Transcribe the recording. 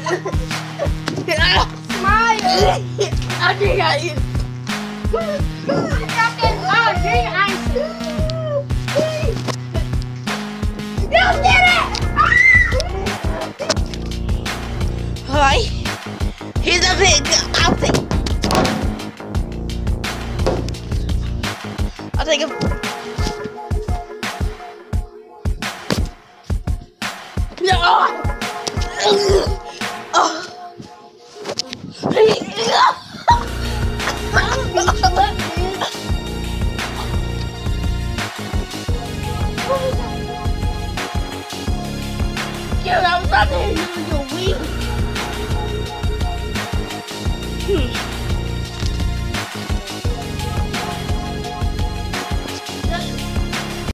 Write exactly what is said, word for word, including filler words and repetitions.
Smile. I think I eat. Drop that ball, drink ice. You did it! Hi. Here's a pig. I'll take. I'll take him. No. Oh. Get out of here, you weak. Hmm.